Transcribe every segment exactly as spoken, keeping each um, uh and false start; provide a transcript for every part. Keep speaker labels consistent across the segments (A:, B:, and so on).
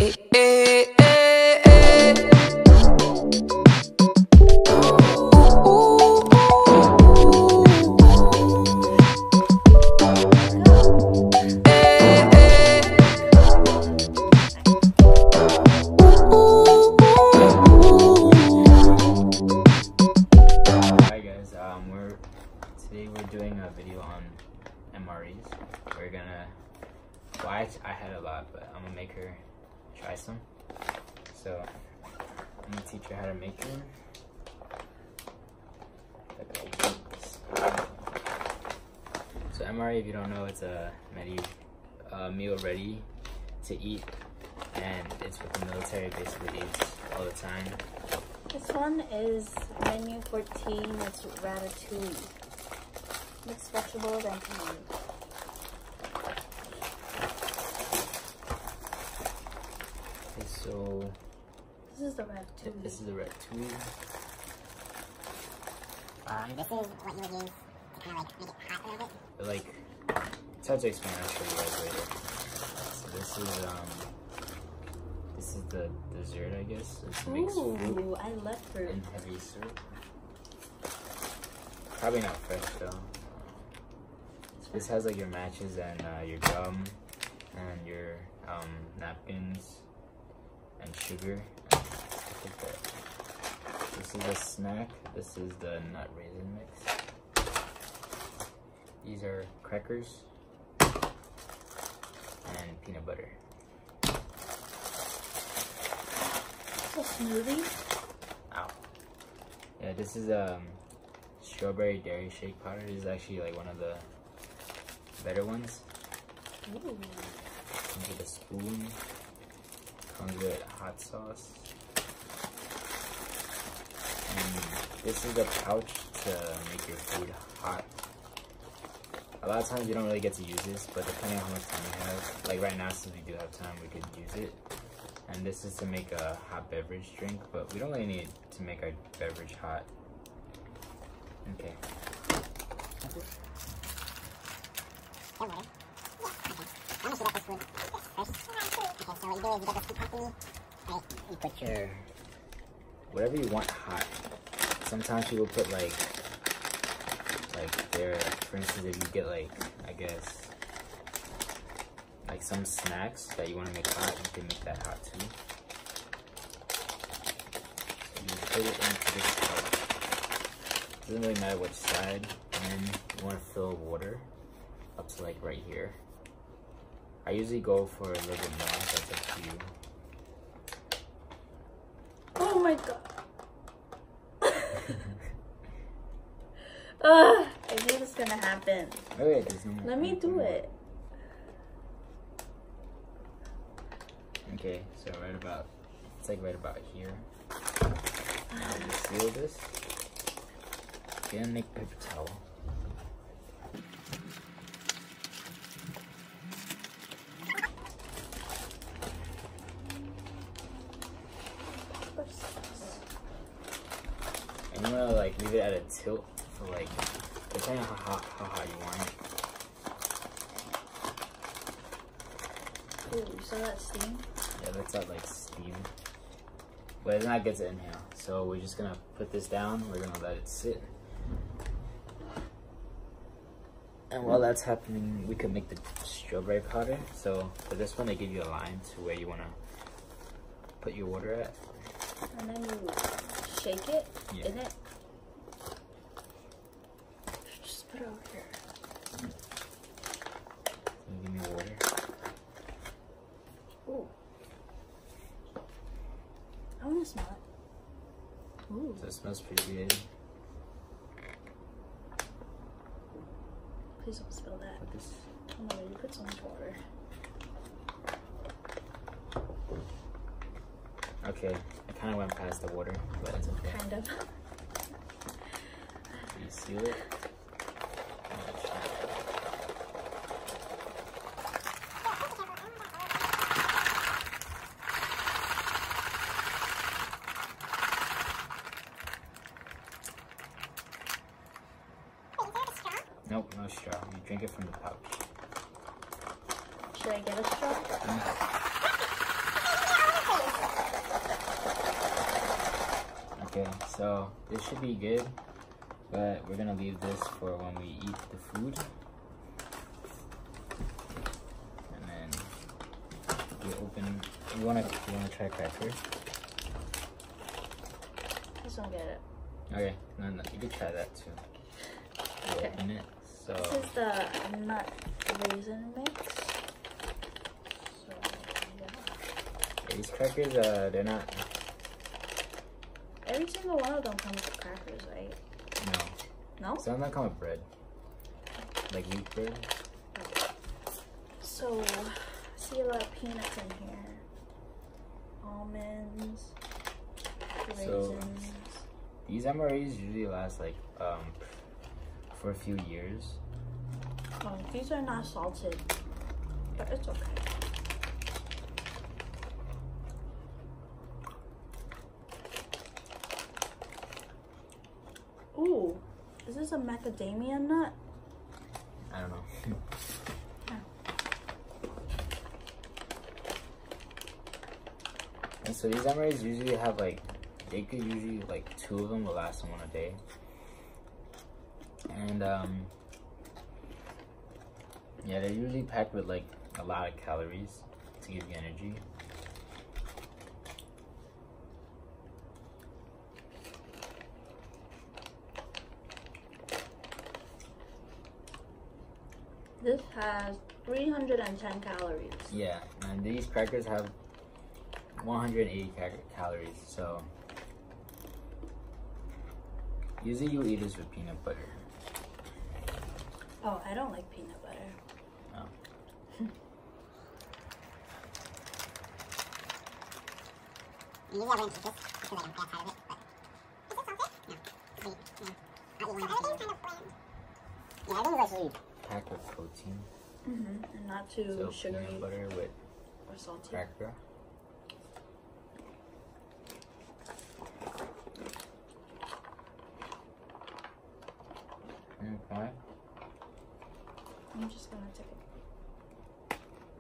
A: Eh, eh, eh, eh.
B: Today we're doing a video on M R Es. We're gonna, well I, I had a lot, but I'm gonna make her try some. So I'm gonna teach her how to make them. So M R E, if you don't know, it's a menu, uh, meal ready to eat, and it's what the military basically eats all the time.
C: This one is menu fourteen, it's Ratatouille. Mixed vegetables and meat.
B: Okay, so
C: this is the Ratatouille.
B: This is the Ratatouille.
D: Uh, this is what you would use to kind of like make it hot a little bit.
B: But like, it's hard to explain. I'll show you guys later. So this is um, this is the dessert, I guess. It's mixed
C: Ooh,
B: fruit
C: I love fruit.
B: and heavy syrup. Probably not fresh though. This has like your matches and uh, your gum and your um, napkins and sugar. This is a snack. This is the nut raisin mix. These are crackers and peanut butter.
C: A smoothie?
B: Ow. Yeah, this is um strawberry dairy shake powder. This is actually like one of the better ones.
C: Ooh.
B: Comes with a spoon. Comes with hot sauce. And this is a pouch to make your food hot. A lot of times you don't really get to use this, but depending on how much time you have, like right now since we do have time, we could use it. And this is to make a hot beverage drink, but we don't really need to make our beverage hot. Okay.
D: Don't worry. Yeah, okay. I'm gonna heat up this food first. Okay, so what you do is you get this food company. Right, you put your
B: whatever you want hot. Sometimes people put like, like there, for instance, if you get like, I guess, like some snacks that you want to make hot, you can make that hot too. So you put it into this pouch. Doesn't really matter which side, and then you want to fill water up to like right here. I usually go for a little bit more, that's up to you.
C: Oh my god. Ugh, I knew this was gonna happen.
B: Oh wait, there's no more.
C: Let me do it.
B: Okay, so right about, it's like right about here. Now you seal this. Get a make paper towel. And you wanna like leave it at a tilt for like, depending on how hot, how hot you want it.
C: Ooh, you saw that steam?
B: Yeah, that's not like steam. But it's not good to inhale. So we're just gonna put this down, we're gonna let it sit. And while that's happening, we can make the strawberry powder. So for this one, they give you a line to where you wanna put your water at.
C: And then you shake it
B: Yeah.
C: in it. Just put it over here.
B: Can you give me water?
C: Ooh. I wanna smell it. Ooh.
B: So it smells pretty good.
C: Please don't spill that.
B: Put this.
C: Oh no, you put so much water.
B: Okay, I kind of went past the water, but it's okay.
C: Kind of.
B: You seal it. Nope, no straw. You drink it from the pouch.
C: Should I get a straw?
B: Mm. Okay, so this should be good, but we're gonna leave this for when we eat the food. And then you open. You wanna you wanna try crackers?
C: Just don't get it.
B: Okay, no, no, you could try that too. You
C: Okay.
B: open it. So
C: This is the nut raisin mix. So yeah.
B: yeah, these crackers, uh, they're not.
C: Every single one of them comes with crackers, right?
B: No.
C: No?
B: Some of them come with bread, like wheat bread.
C: So, I see a lot of peanuts in here. Almonds, raisins.
B: So these M R Es usually last like um for a few years.
C: Oh, these are not salted, but it's okay. Ooh, is this a macadamia nut?
B: I don't know. And so these M R Es usually have like, they could usually like two of them will last someone a day. And um, yeah, they're usually packed with like a lot of calories to give you energy.
C: This has three hundred ten calories.
B: Yeah, and these crackers have one hundred eighty cal calories, so usually you eat this with peanut butter.
C: Oh, I don't like peanut butter.
B: Oh.
D: Usually I wouldn't eat this because I don't get tired of it, but... Is it salted? No. Sweet, no. I'll eat one. So everything's kind of bland. Yeah, everything's actually
B: Packed with protein.
C: Mm-hmm. And not too
B: So
C: sugary
B: peanut butter with
C: or salty.
B: cracker. Okay.
C: I'm just gonna take it.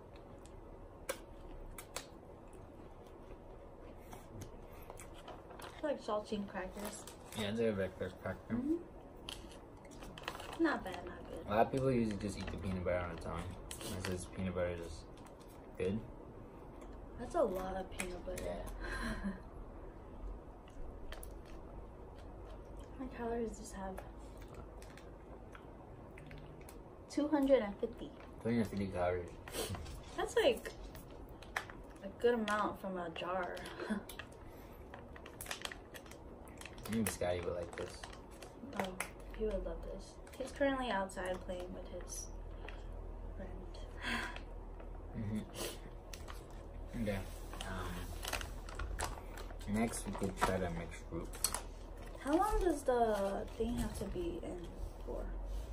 C: It's like saltine crackers.
B: Yeah, it's like a breakfast cracker.
C: Mm-hmm. Not bad, not good.
B: A lot of people usually just eat the peanut butter on its own. It says peanut butter is good.
C: That's a lot of peanut butter.
B: Yeah.
C: How many calories does this have? two hundred fifty.
B: two hundred fifty calories.
C: That's like a good amount from a jar.
B: Maybe Scotty would like this.
C: Oh, he would love this. He's currently outside playing with his friend.
B: Mm-hmm. Okay. Um, next, we could try the mixed fruit.
C: How long does the thing have to be in for?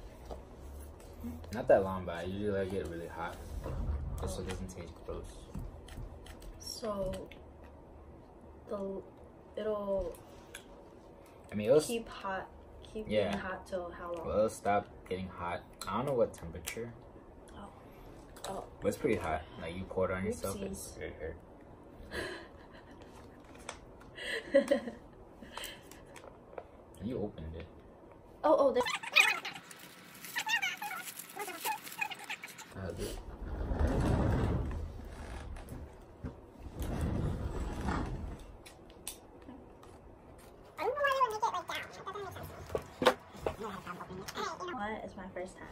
B: Not that long, but I usually like it really hot, just so it doesn't taste gross.
C: So the it'll
B: I mean, it'll
C: keep hot, keep
B: Yeah.
C: getting hot till how long?
B: well, it'll stop getting hot. I don't know what temperature,
C: Oh, oh,
B: but it's pretty hot. Like you pour it on yourself,
C: Oopsies.
B: it's very hurt. You opened it.
C: oh, oh. There.
B: Uh, this-
D: I don't know why they would make it like that. That doesn't make sense. I don't have problem opening it. Hey, you know.
C: What? It's my first time.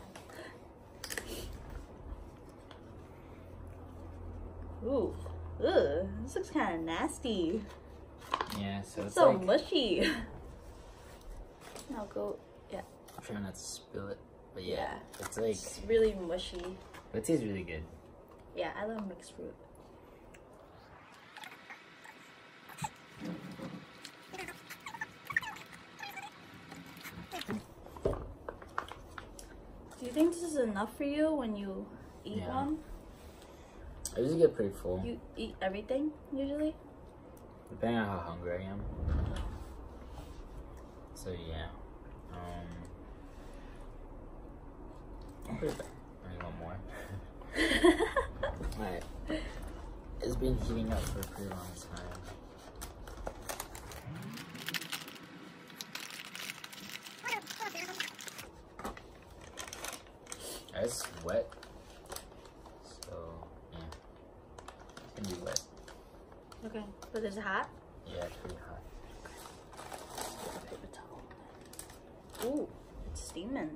C: Ooh, ugh, this looks kind of nasty.
B: Yeah, so it's
C: So
B: like
C: mushy. I'll go. Yeah,
B: I'm trying not to spill it, but yeah,
C: Yeah.
B: it's like
C: it's really mushy.
B: it tastes really good.
C: Yeah, I love mixed fruit. Do you think this is enough for you when you eat
B: Yeah.
C: one?
B: I usually get pretty full,
C: You eat everything usually?
B: depending on how hungry I am. So yeah, um, I'm pretty bad. I need one more. Alright, it's been heating up for a pretty long time. gonna be wet.
C: Okay, but is it hot?
B: Yeah, it's pretty hot.
C: Paper towel. Ooh, it's steaming.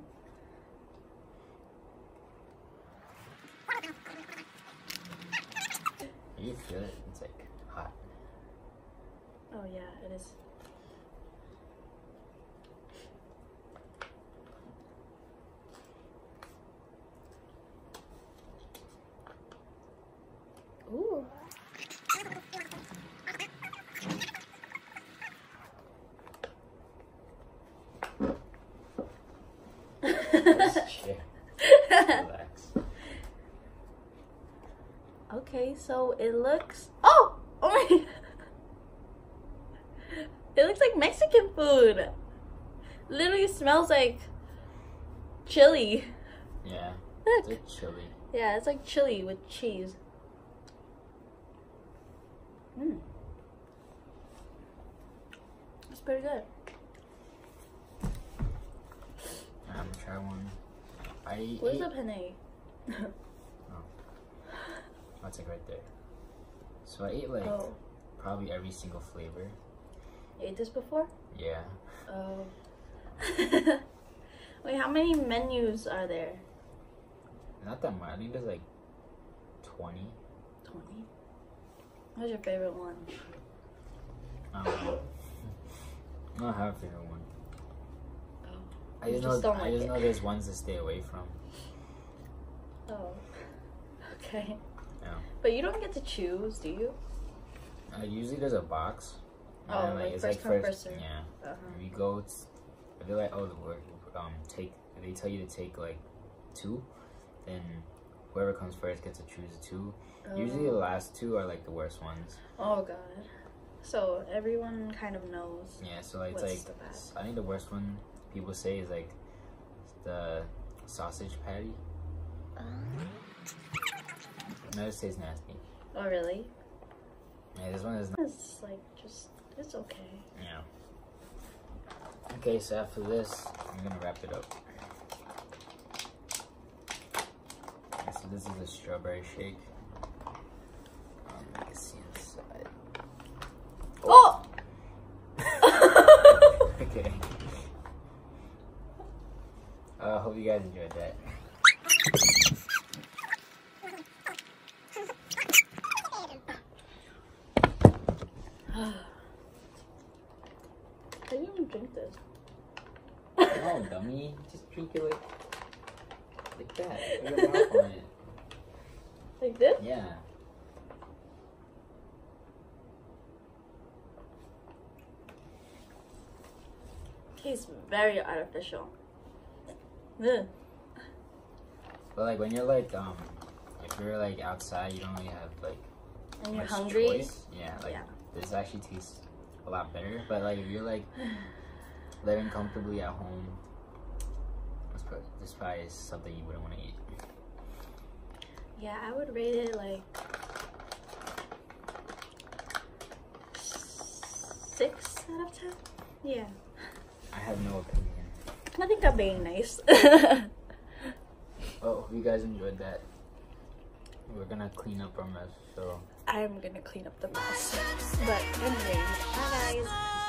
B: You feel it? It's like hot.
C: Oh yeah, it is. Ooh.
B: Just chill. Relax.
C: Okay, so it looks. Oh! Oh my! It looks like Mexican food. Literally smells like chili.
B: Yeah.
C: Look.
B: It's like chili.
C: Yeah, it's like chili with cheese. Mmm. It's pretty good.
B: I'm gonna try one. I
C: Where's
B: ate...
C: the penne?
B: Oh, it's like right there. So I ate like
C: Oh.
B: probably every single flavor.
C: You ate this before?
B: Yeah.
C: Oh. Wait, how many menus are there?
B: Not that much. I think there's like twenty.
C: twenty? What's your favorite one?
B: I don't know. I don't have a favorite one.
C: Oh.
B: I
C: You
B: just
C: just
B: know.
C: don't
B: I
C: like
B: just
C: it.
B: know there's ones to stay away from.
C: Oh. Okay.
B: Yeah.
C: But you don't get to choose, do you?
B: Uh, usually there's a box. And
C: Oh,
B: then,
C: like
B: it's
C: first
B: like
C: come,
B: first.
C: first serve.
B: Yeah.
C: Uh-huh.
B: If you go, it's, if they're like, oh, the word, um, take. If they tell you to take like two, then whoever comes first gets to choose two.
C: Oh.
B: Usually the last two are like the worst ones.
C: Oh god. So everyone kind of knows.
B: Yeah, so like, it's
C: What's
B: like
C: the best?
B: I think the worst one people say is like the sausage patty. No, it tastes nasty.
C: Oh really?
B: Yeah, this one is not.
C: It's like just it's okay.
B: Yeah. Okay, so after this, I'm gonna wrap it up. Okay, so this is a strawberry shake. Um, you can see inside.
C: Oh!
B: Okay. I uh, hope you guys enjoyed that.
C: How do you even drink this?
B: No, dummy. Just drink it like, like that. Put your mouth on it.
C: Like this?
B: Yeah.
C: Tastes very artificial. Ugh.
B: But like when you're like um, if you're like outside, you don't really have like
C: And you're
B: much
C: hungry?
B: choice. Yeah, like
C: Yeah.
B: this actually tastes a lot better. But like if you're like living comfortably at home, this probably, this probably is something you wouldn't want to eat.
C: Yeah, I would rate it like six out of ten. Yeah.
B: I have no opinion.
C: I think I'm being nice.
B: Oh, hope you guys enjoyed that. We're gonna clean up our mess, so.
C: I'm gonna clean up the mess. But anyways, bye guys.